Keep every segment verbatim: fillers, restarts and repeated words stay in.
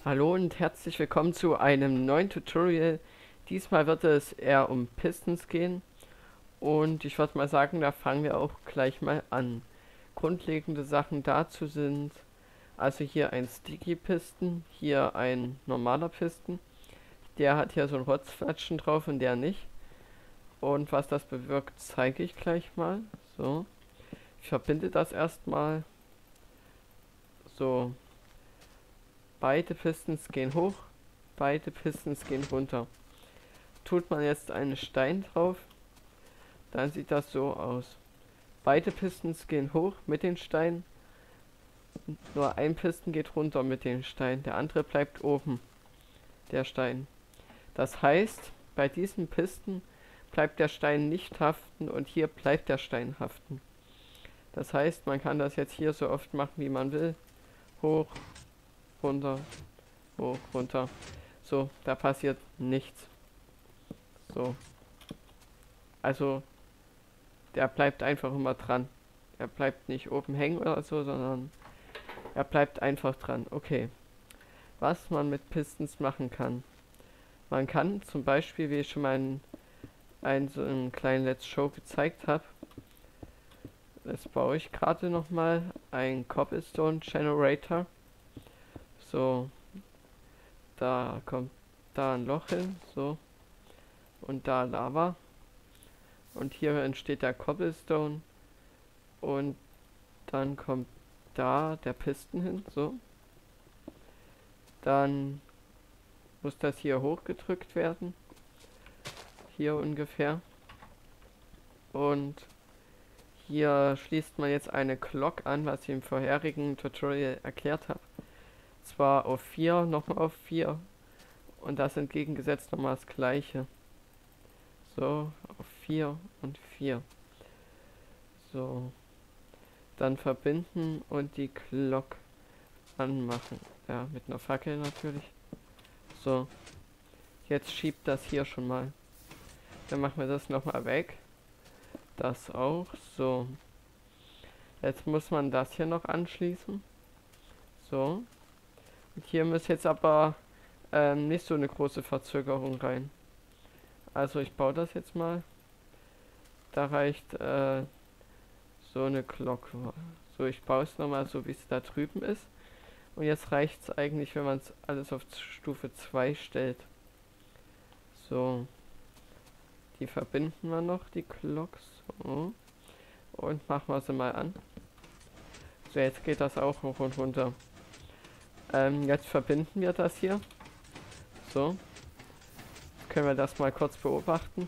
Hallo und herzlich willkommen zu einem neuen Tutorial. Diesmal wird es eher um Pistons gehen und ich würde mal sagen, da fangen wir auch gleich mal an. Grundlegende Sachen dazu sind also hier ein Sticky Piston, hier ein normaler Piston. Der hat hier so ein Rotzflatschen drauf und der nicht. Und was das bewirkt, zeige ich gleich mal. So, ich verbinde das erstmal. So, beide Pistons gehen hoch, beide Pistons gehen runter. Tut man jetzt einen Stein drauf, dann sieht das so aus. Beide Pistons gehen hoch mit den Steinen, nur ein Piston geht runter mit den Steinen, der andere bleibt oben, der Stein. Das heißt, bei diesem Piston bleibt der Stein nicht haften und hier bleibt der Stein haften. Das heißt, man kann das jetzt hier so oft machen, wie man will. Hoch, runter, hoch, runter. So, da passiert nichts. So. Also, der bleibt einfach immer dran. Er bleibt nicht oben hängen oder so, sondern er bleibt einfach dran. Okay. Was man mit Pistons machen kann. Man kann zum Beispiel, wie ich schon mal in einen, so einen kleinen Let's Show gezeigt habe, das baue ich gerade nochmal, ein Cobblestone Generator. So, da kommt da ein Loch hin, so, und da Lava. Und hier entsteht der Cobblestone und dann kommt da der Piston hin, so. Dann muss das hier hochgedrückt werden, hier ungefähr. Und hier schließt man jetzt eine Clock an, was ich im vorherigen Tutorial erklärt habe. Zwar auf vier, nochmal auf vier und das entgegengesetzt nochmal das gleiche. So, auf vier und vier. So. Dann verbinden und die Glock anmachen. Ja, mit einer Fackel natürlich. So. Jetzt schiebt das hier schon mal. Dann machen wir das nochmal weg. Das auch. So. Jetzt muss man das hier noch anschließen. So. Und hier muss jetzt aber ähm, nicht so eine große Verzögerung rein. Also ich baue das jetzt mal. Da reicht äh, so eine Glocke. So, ich baue es nochmal so, wie es da drüben ist. Und jetzt reicht es eigentlich, wenn man es alles auf Stufe zwei stellt. So. Die verbinden wir noch, die Glocks. So. Und machen wir sie mal an. So, jetzt geht das auch hoch und runter. Ähm, jetzt verbinden wir das hier. So. Jetzt können wir das mal kurz beobachten.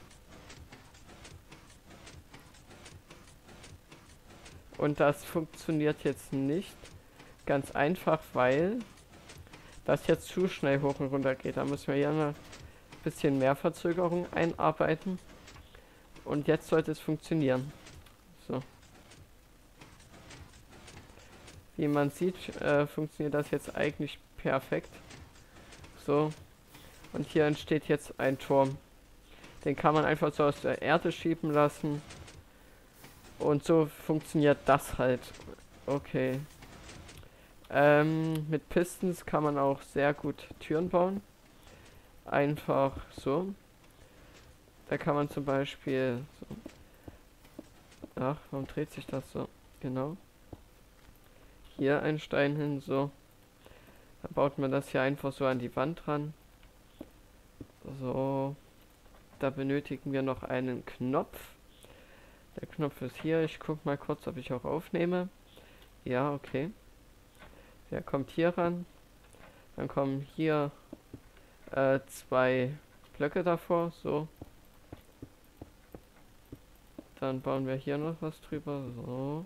Und das funktioniert jetzt nicht. Ganz einfach, weil das jetzt zu schnell hoch und runter geht. Da müssen wir hier ein bisschen mehr Verzögerung einarbeiten. Und jetzt sollte es funktionieren. So. Wie man sieht, äh, funktioniert das jetzt eigentlich perfekt. So. Und hier entsteht jetzt ein Turm. Den kann man einfach so aus der Erde schieben lassen. Und so funktioniert das halt. Okay. Ähm, mit Pistons kann man auch sehr gut Türen bauen. Einfach so. Da kann man zum Beispiel... So. Ach, warum dreht sich das so? Genau. Hier ein Stein hin, so. Dann baut man das hier einfach so an die Wand ran. So. Da benötigen wir noch einen Knopf. Der Knopf ist hier. Ich gucke mal kurz, ob ich auch aufnehme. Ja, okay. Der kommt hier ran. Dann kommen hier äh, zwei Blöcke davor. So. Dann bauen wir hier noch was drüber. So.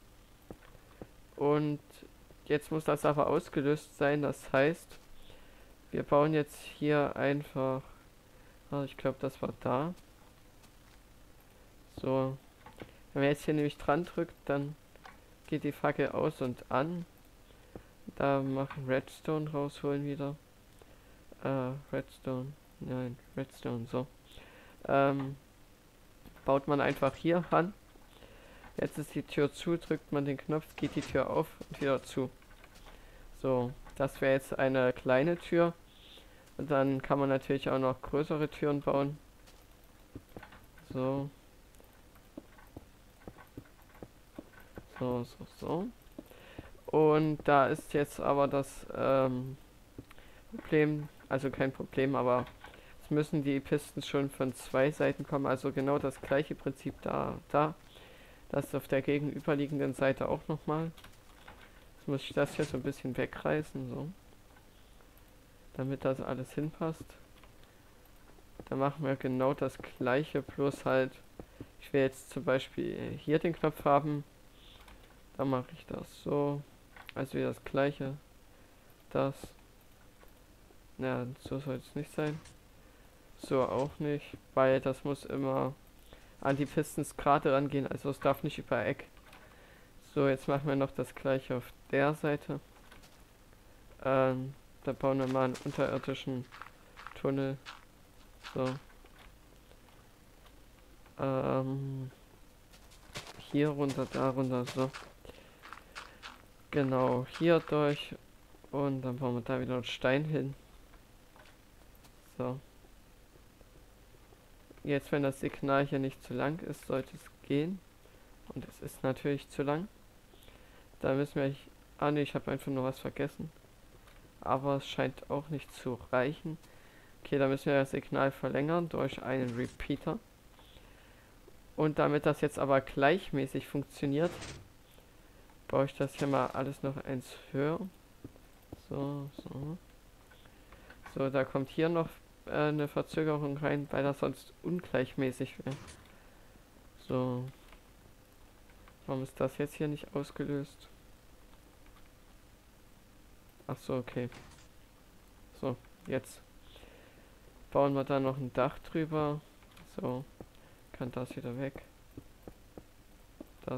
Und jetzt muss das aber ausgelöst sein. Das heißt, wir bauen jetzt hier einfach... Also ich glaube, das war da. So. Wenn man jetzt hier nämlich dran drückt, dann geht die Fackel aus und an. Da machen Redstone rausholen wieder. Äh, Redstone. Nein, Redstone, so. Ähm, baut man einfach hier ran. Jetzt ist die Tür zu, drückt man den Knopf, geht die Tür auf und wieder zu. So, Das wäre jetzt eine kleine Tür. Und dann kann man natürlich auch noch größere Türen bauen. So. So, so, so. Und da ist jetzt aber das ähm, Problem, also kein Problem, aber es müssen die Pisten schon von zwei Seiten kommen, also genau das gleiche Prinzip da, da. Das auf der gegenüberliegenden Seite auch nochmal. Jetzt muss ich das hier so ein bisschen wegreißen, so. Damit das alles hinpasst. Dann machen wir genau das gleiche, bloß halt, ich will jetzt zum Beispiel hier den Knopf haben. Dann mache ich das so. Also wieder das gleiche. Das. Ja, so soll es nicht sein. So auch nicht, weil das muss immer an die Pistons gerade rangehen, also es darf nicht über Eck. So, jetzt machen wir noch das gleiche auf der Seite. Ähm, da bauen wir mal einen unterirdischen Tunnel. So. Ähm, hier runter, da runter, so. Genau, hier durch. Und dann bauen wir da wieder einen Stein hin. So. Jetzt, wenn das Signal hier nicht zu lang ist, sollte es gehen. Und es ist natürlich zu lang. Da müssen wir... Ah ne, ich habe einfach nur was vergessen. Aber es scheint auch nicht zu reichen. Okay, da müssen wir das Signal verlängern durch einen Repeater. Und damit das jetzt aber gleichmäßig funktioniert, baue ich das hier mal alles noch eins höher. So, so. So, da kommt hier noch äh, eine Verzögerung rein, weil das sonst ungleichmäßig wäre. So. Warum ist das jetzt hier nicht ausgelöst? Ach so, okay. So, jetzt bauen wir da noch ein Dach drüber. So, kann das wieder weg. Das.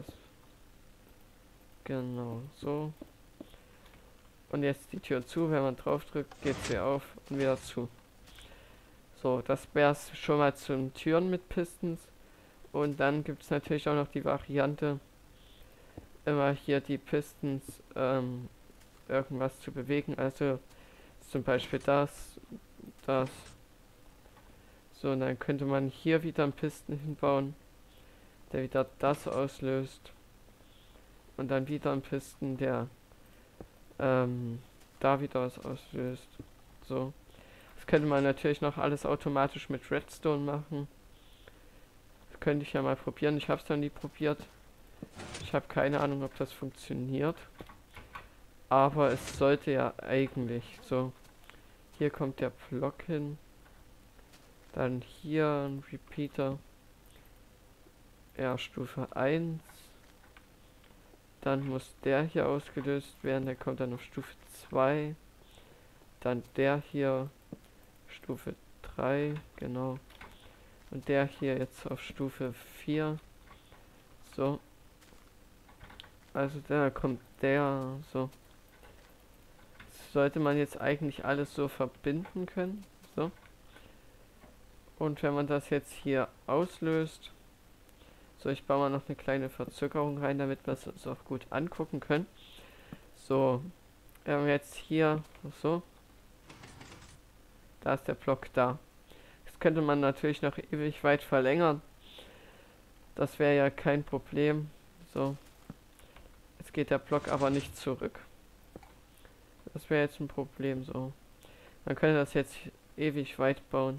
Genau, so. Und jetzt die Tür zu, wenn man drauf drückt, geht sie auf und wieder zu. So, das wäre es schon mal zu den Türen mit Pistons. Und dann gibt es natürlich auch noch die Variante, immer hier die Pistons ähm, irgendwas zu bewegen. Also zum Beispiel das, das. So, und dann könnte man hier wieder einen Pisten hinbauen, der wieder das auslöst. Und dann wieder einen Pisten, der ähm, da wieder was auslöst. So. Das könnte man natürlich noch alles automatisch mit Redstone machen. Das könnte ich ja mal probieren. Ich habe es noch nie probiert. Ich habe keine Ahnung, ob das funktioniert. Aber es sollte ja eigentlich so. Hier kommt der Block hin. Dann hier ein Repeater. Ja, Stufe eins. Dann muss der hier ausgelöst werden. Der kommt dann auf Stufe zwei. Dann der hier. Stufe drei. Genau. Und der hier jetzt auf Stufe vier. So. Also da kommt der. So. Sollte man jetzt eigentlich alles so verbinden können. So. Und wenn man das jetzt hier auslöst, so, ich baue mal noch eine kleine Verzögerung rein, damit wir es uns auch gut angucken können. So, wir haben jetzt hier, so, da ist der Block da. Das könnte man natürlich noch ewig weit verlängern. Das wäre ja kein Problem. So, jetzt geht der Block aber nicht zurück. Das wäre jetzt ein Problem, so. Man könnte das jetzt ewig weit bauen.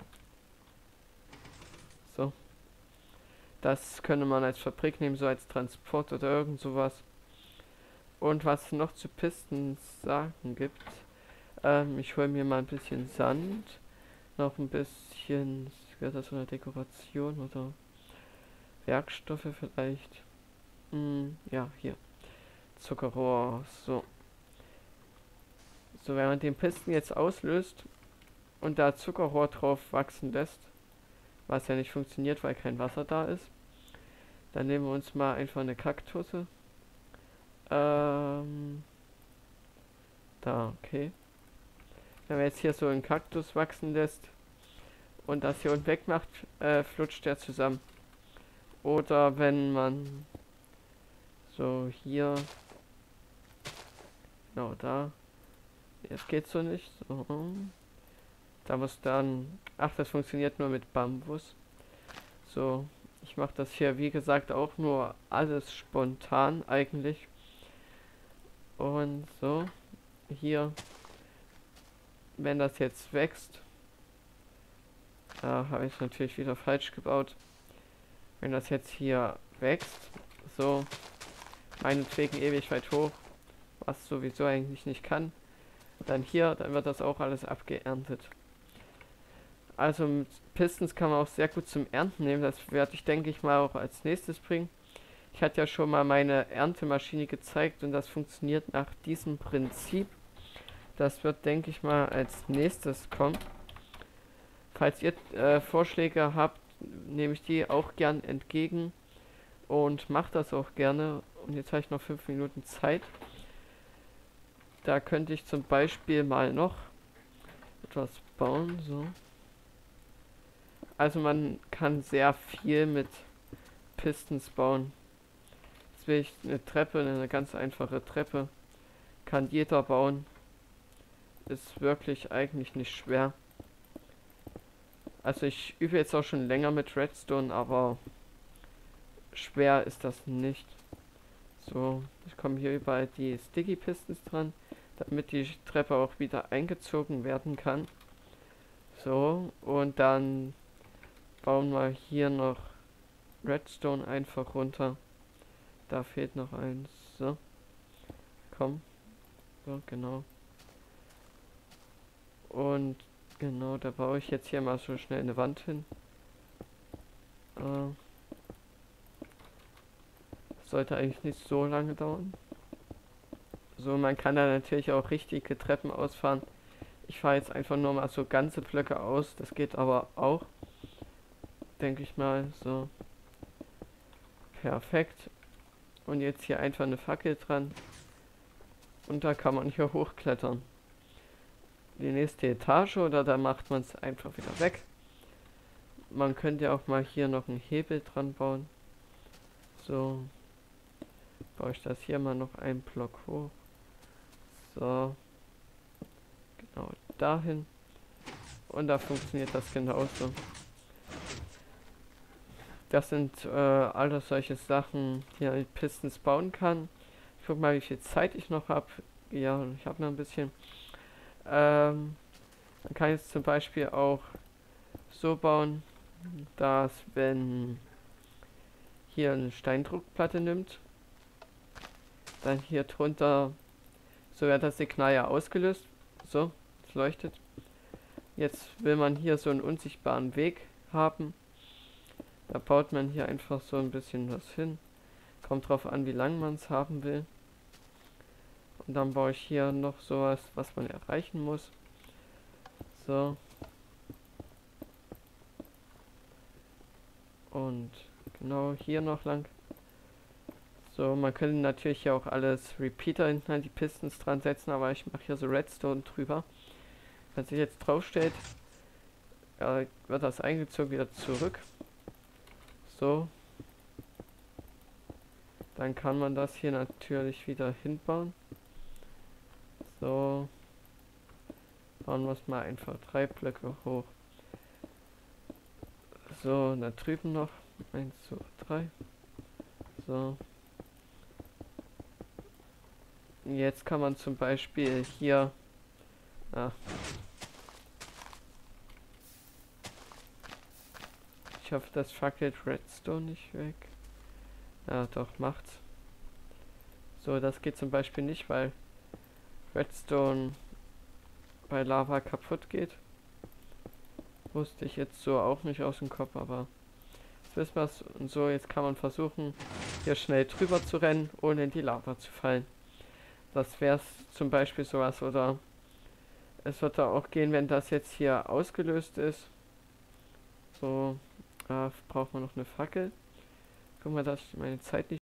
So. Das könnte man als Fabrik nehmen, so als Transport oder irgend sowas. Und was noch zu Pistons sagen gibt, ähm, ich hole mir mal ein bisschen Sand, noch ein bisschen, gehört das so eine Dekoration oder Werkstoffe vielleicht. Hm, ja, hier. Zuckerrohr, so. So, wenn man den Pisten jetzt auslöst und da Zuckerrohr drauf wachsen lässt, was ja nicht funktioniert, weil kein Wasser da ist, dann nehmen wir uns mal einfach eine Kaktusse. Ähm, da, okay. Wenn man jetzt hier so einen Kaktus wachsen lässt und das hier unten wegmacht, äh, flutscht der zusammen. Oder wenn man so hier, genau da, das geht so nicht. So. Da muss dann... Ach, das funktioniert nur mit Bambus. So, ich mache das hier, wie gesagt, auch nur alles spontan eigentlich. Und so, hier, wenn das jetzt wächst, da habe ich natürlich wieder falsch gebaut. Wenn das jetzt hier wächst, so, meinetwegen ewig weit hoch, was sowieso eigentlich nicht kann, dann hier, dann wird das auch alles abgeerntet. Also mit Pistons kann man auch sehr gut zum Ernten nehmen, das werde ich, denke ich mal, auch als nächstes bringen. Ich hatte ja schon mal meine Erntemaschine gezeigt und das funktioniert nach diesem Prinzip. Das wird, denke ich mal, als nächstes kommen. Falls ihr äh, Vorschläge habt, nehme ich die auch gern entgegen und macht das auch gerne. Und jetzt habe ich noch fünf Minuten Zeit. Da könnte ich zum Beispiel mal noch etwas bauen. So. Also man kann sehr viel mit Pistons bauen. Jetzt will ich eine Treppe, eine ganz einfache Treppe. Kann jeder bauen. Ist wirklich eigentlich nicht schwer. Also ich übe jetzt auch schon länger mit Redstone, aber schwer ist das nicht. So, ich komme hier überall die Sticky Pistons dran, damit die Treppe auch wieder eingezogen werden kann. So, und dann bauen wir hier noch Redstone einfach runter. Da fehlt noch eins. So, komm. So, genau. Und genau, da baue ich jetzt hier mal so schnell eine Wand hin. Äh, sollte eigentlich nicht so lange dauern. So, man kann da natürlich auch richtige Treppen ausfahren. Ich fahre jetzt einfach nur mal so ganze Blöcke aus. Das geht aber auch. Denke ich mal. So. Perfekt. Und jetzt hier einfach eine Fackel dran. Und da kann man hier hochklettern. Die nächste Etage oder da macht man es einfach wieder weg. Man könnte auch mal hier noch einen Hebel dran bauen. So. Baue ich das hier mal noch einen Block hoch. So. Genau dahin. Und da funktioniert das genauso. Das sind äh, alles solche Sachen, die man mit Pistons bauen kann. Ich guck mal, wie viel Zeit ich noch habe. Ja, ich habe noch ein bisschen. Ähm, man kann jetzt zum Beispiel auch so bauen, dass wenn hier eine Steindruckplatte nimmt, dann hier drunter, so wird das Signal ja ausgelöst. So, es leuchtet. Jetzt will man hier so einen unsichtbaren Weg haben. Da baut man hier einfach so ein bisschen was hin. Kommt drauf an, wie lang man es haben will. Und dann baue ich hier noch sowas, was man erreichen muss. So. Und genau hier noch lang. So, man könnte natürlich hier auch alles Repeater hinten an die Pistons dran setzen, aber ich mache hier so Redstone drüber. Wenn sich jetzt draufstellt, äh, wird das eingezogen wieder zurück. So. Dann kann man das hier natürlich wieder hinbauen. So. Bauen wir es mal einfach drei Blöcke hoch. So, da drüben noch. eins, zwei, drei. So. Jetzt kann man zum Beispiel hier. Ah. Ich hoffe, das fackelt Redstone nicht weg. Ja, doch, macht's. So, das geht zum Beispiel nicht, weil Redstone bei Lava kaputt geht. Wusste ich jetzt so auch nicht aus dem Kopf, aber jetzt wissen wir's. Und so, jetzt kann man versuchen, hier schnell drüber zu rennen, ohne in die Lava zu fallen. Das wäre zum Beispiel sowas, oder es wird da auch gehen, wenn das jetzt hier ausgelöst ist. So, da braucht man noch eine Fackel. Guck mal, dass ich meine Zeit nicht